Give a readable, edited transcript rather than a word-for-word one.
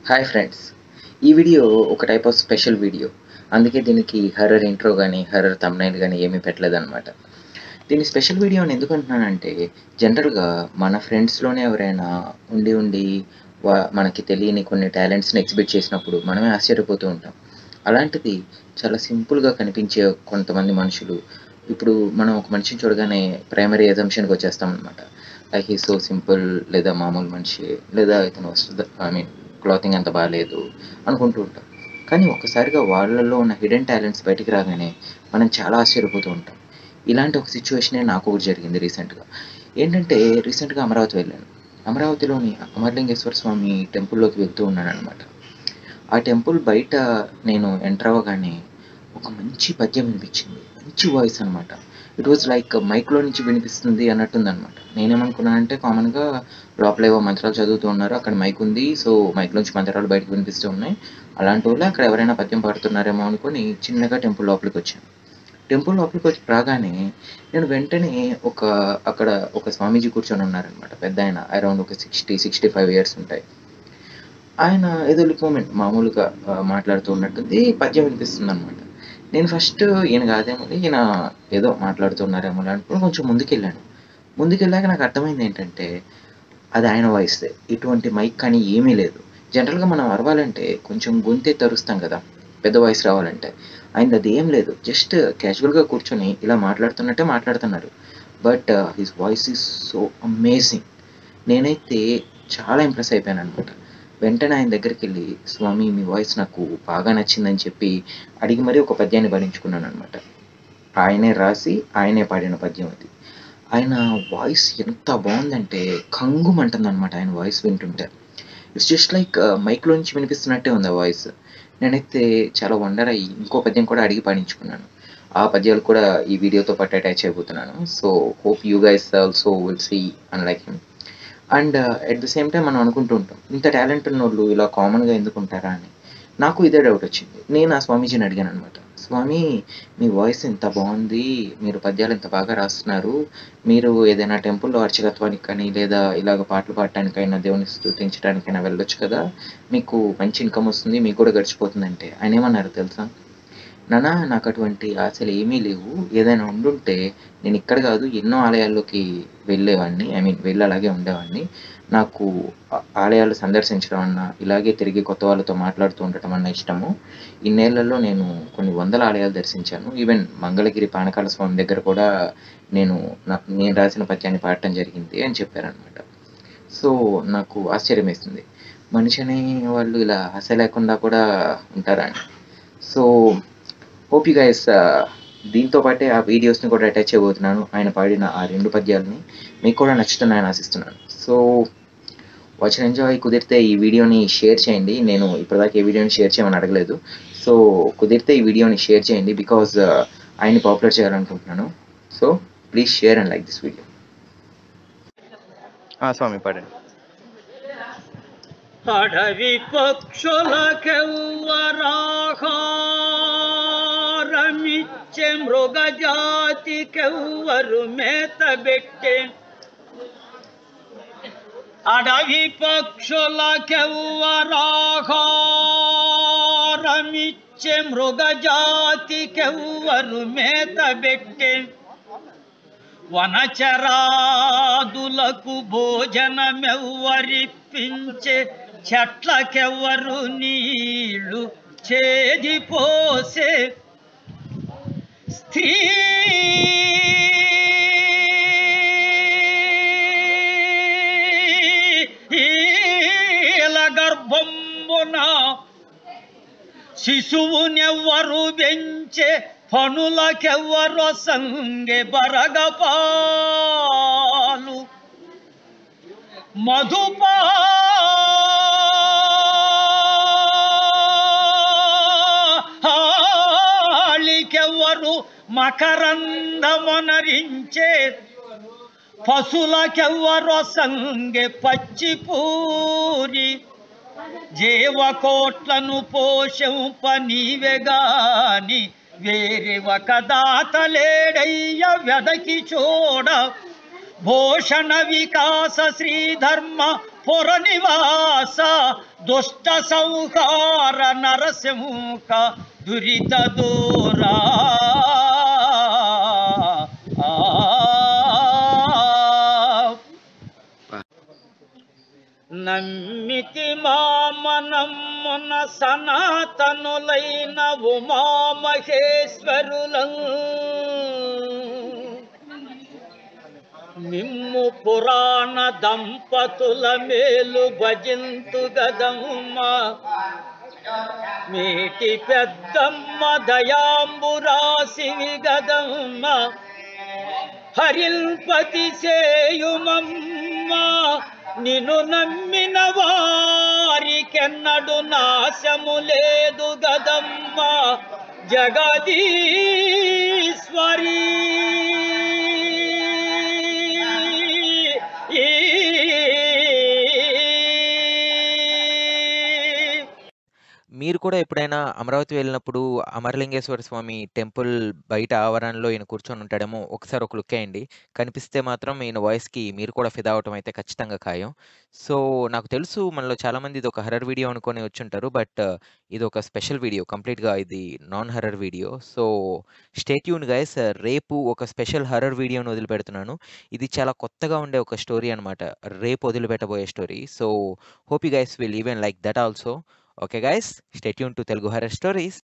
Hi friends, ఈ video ఒక type of special video. అందుకే దీనికి హర్రర్ ఇంట్రో కానీ హర్రర్ థంబ్నైల్ కానీ ఏమీ పెట్టలేదన్నమాట. దీన్ని స్పెషల్ వీడియో అని ఎందుకు అంటున్నానంటే, జనరల్గా మన ఫ్రెండ్స్లోనే ఎవరైనా ఉండి మనకి తెలియని కొన్ని టాలెంట్స్ని ఎగ్జిబిట్ చేసినప్పుడు మనమే ఆశ్చర్యపోతూ ఉంటాం. అలాంటిది చాలా సింపుల్గా కనిపించే కొంతమంది మనుషులు, ఇప్పుడు మనం ఒక మనిషిని చూడగానే ప్రైమరీ అజంప్షన్కి వచ్చేస్తాం అనమాట. లైక్ ఈ సో సింపుల్, లేదా మామూలు మనిషి, లేదా ఇతను క్లాతింగ్ అంత బాగాలేదు అనుకుంటూ ఉంటాం. కానీ ఒక్కసారిగా వాళ్ళల్లో ఉన్న హిడెన్ టాలెంట్స్ బయటికి రాగానే మనం చాలా ఆశ్చర్యపోతూ ఉంటాం. ఇలాంటి ఒక సిచ్యువేషనే నాకు ఒకటి జరిగింది రీసెంట్గా. ఏంటంటే, రీసెంట్గా అమరావతి వెళ్ళాను. అమరావతిలోని అమరలింగేశ్వర స్వామి టెంపుల్లోకి వెళ్తూ ఉన్నాను అనమాట. ఆ టెంపుల్ బయట నేను ఎంటర్ అవ్వగానే ఒక మంచి పద్యం వినిపించింది. మంచి వాయిస్ అనమాట. ఇట్ వాజ్ లైక్ మైక్లో నుంచి వినిపిస్తుంది అన్నట్టుందనమాట. నేనేమనుకున్నానంటే, కామన్గా లోపల ఏవో మంత్రాలు చదువుతూ ఉన్నారు, అక్కడ మైక్ ఉంది, సో మైక్లోంచి మంత్రాలు బయటకు వినిపిస్తూ ఉన్నాయి, అలాంటి వాళ్ళు అక్కడ ఎవరైనా పద్యం పాడుతున్నారేమో అనుకుని చిన్నగా టెంపుల్ లోపలికి వచ్చాను. టెంపుల్ లోపలికి వచ్చి రాగానే నేను వెంటనే అక్కడ ఒక స్వామీజీ కూర్చొని ఉన్నారనమాట. పెద్ద ఆయన, అరౌండ్ ఒక 65 ఇయర్స్ ఉంటాయి. ఆయన ఏదో లిప్ మూమెంట్ మామూలుగా మాట్లాడుతూ ఉన్నట్టుంది, పద్యం వినిపిస్తుంది అనమాట. నేను ఫస్ట్ ఈయన కాదేమో, ఈయన ఏదో మాట్లాడుతున్నారేమో అనుకుని కొంచెం ముందుకెళ్ళాక నాకు అర్థమైంది ఏంటంటే, అది ఆయన వాయిస్తే. ఇటువంటి మైక్ కానీ ఏమీ లేదు. జనరల్గా మనం అరవాలంటే కొంచెం గొంతే తరుస్తాం కదా, పెద్ద వాయిస్ రావాలంటే. ఆయనది అది ఏం లేదు, జస్ట్ క్యాజువల్గా కూర్చొని ఇలా మాట్లాడుతున్నట్టే మాట్లాడుతున్నారు. But his voice is so amazing. నేనైతే చాలా ఇంప్రెస్ అయిపోయాను అనమాట. వెంటనే ఆయన దగ్గరికి వెళ్ళి, స్వామి మీ వాయిస్ నాకు బాగా నచ్చిందని చెప్పి అడిగి మరీ ఒక పద్యాన్ని భరించుకున్నాను అనమాట. ఆయనే రాసి ఆయనే పాడిన పద్యం అది. ఆయన వాయిస్ ఎంత బాగుందంటే కంగుమంటుంది అనమాట. ఆయన వాయిస్ వింటుంటే ఇట్స్ జస్ట్ లైక్ మైక్లో నుంచి వినిపిస్తున్నట్టే ఉంది ఆ వాయిస్. నేనైతే చాలా వండర్ అయ్యి ఇంకో పద్యం కూడా అడిగి పాడించుకున్నాను. ఆ పద్యాలు కూడా ఈ వీడియోతో పాటు అటాచ్ అయిపోతున్నాను. So hope you guys also will see and like him. And at the same time మనం అనుకుంటూ ఉంటాం, ఇంత టాలెంట్ ఉన్నోళ్ళు ఇలా కామన్గా ఎందుకు ఉంటారా అని. నాకు ఇదే డౌట్ వచ్చింది. నేను ఆ స్వామీజీని అడిగాను అనమాట, స్వామి మీ వాయిస్ ఇంత బాగుంది, మీరు పద్యాలు ఇంత బాగా రాస్తున్నారు, మీరు ఏదైనా టెంపుల్లో అర్చకత్వానికి కానీ లేదా ఇలాగ పాటలు పాడటానికైనా దేవుని స్తుతించడానికైనా వెళ్ళొచ్చు కదా, మీకు మంచి ఇన్కమ్ వస్తుంది, మీకు కూడా గడిచిపోతుందంటే ఆయన ఏమన్నారు తెలుసా? నాన్న, నాకు అటువంటి ఆశలు ఏమీ లేవు. ఏదైనా ఉండుంటే నేను ఇక్కడ కాదు ఎన్నో ఆలయాల్లోకి వెళ్ళేవాడిని, వెళ్ళి అలాగే ఉండేవాడిని. నాకు ఆలయాలు సందర్శించడం అన్నా, ఇలాగే తిరిగి కొత్త వాళ్ళతో మాట్లాడుతూ ఉండటం అన్న ఇష్టము. ఇన్నేళ్లలో నేను కొన్ని వందల ఆలయాలు దర్శించాను. ఈవెన్ మంగళగిరి పానకాల స్వామి దగ్గర కూడా నేను రాసిన పద్యాన్ని పాడటం జరిగింది అని చెప్పారనమాట. సో నాకు ఆశ్చర్యం వేస్తుంది, మనిషి అనే వాళ్ళు ఇలా ఆశ లేకుండా కూడా ఉంటారా అని. సో హోప్ యూ గైస్, దీంతో పాటే ఆ వీడియోస్ని కూడా అటాచ్ చేయబోతున్నాను. ఆయన పాడిన ఆ 2 పద్యాలని మీకు కూడా నచ్చుతున్నాయని ఆశిస్తున్నాను. So watch and enjoy. కుదిరితే ఈ వీడియోని షేర్ చేయండి. నేను ఇప్పటిదాకా ఈ వీడియోని షేర్ చేయమని అడగలేదు. సో కుదిరితే ఈ వీడియోని షేర్ చేయండి, బికాజ్ ఆయన్ని పాపులర్ చేయాలనుకుంటున్నాను. So please share and like this video. స్వామి పాడండి. అడవి పక్షులకెవ్వరాహారమిచ్చే మృగజాతికెవ్వరు మేతబెట్టే. అడవి పక్షులకెవ్వరాహారమిచ్చే మృగజాతికెవ్వరు మేతబెట్టే. వనచరాదులకు భోజనమెవ్వరిప్పించే. చెట్లకెవ్వరు నీళ్ళు చేదిపోసే. స్త్రీల గర్భంబున శిశువునెవ్వరు పెంచే. పనులకెవ్వరు సంగే బరగపాలు. మధుపాళికెవ్వరు మకరందమొనరించే. పశులకెవ్వరు సంగే పచ్చిపూరి. జీవకోట్లను పోషింప నీవెగాని వేరే ఒక దాతలేడయ్య వెదకి చూడ. భూషణ వికాస శ్రీధర్మ పుర నివాస దుష్ట సంహార నరసింహ దురిత దూరా నమ్మితి మామనమ్మున సనాతనులైన ఉమామహేశ్వరులం మిమ్ము పురాణ దంపతుల మేలు భజింతు గదమ్మ మీటి పెద్దమ్మ దయాంబురాశివి గదమ్మ హరిల్పతి సేయుమమ్మ నిన్ను నమ్మిన వారికెన్నడు నాశము లేదు గదమ్మ జగదీశ్వరి మీరు కూడా ఎప్పుడైనా అమరావతి వెళ్ళినప్పుడు అమరలింగేశ్వర స్వామి టెంపుల్ బయట ఆవరణలో ఈయన కూర్చొని ఉంటాడేమో ఒకసారి ఒక లుక్ వేయండి. కనిపిస్తే మాత్రం ఈయన వాయిస్‌కి మీరు కూడా ఫిదా అవ్వటం అయితే ఖచ్చితంగా ఖాయం. సో, నాకు తెలుసు మనలో చాలామంది ఇదొక హర్రర్ వీడియో అనుకోని వచ్చుంటారు. బట్ ఇదొక స్పెషల్ వీడియో. కంప్లీట్‌గా ఇది non horror video. So, stay tuned guys. రేపు ఒక స్పెషల్ హర్రర్ వీడియోని వదిలిపెడుతున్నాను. ఇది చాలా కొత్తగా ఉండే ఒక స్టోరీ అనమాట. రేపు వదిలిపెట్టబోయే story. So, hope you guys will even like that also. Okay guys, stay tuned to Telugu Horror Stories.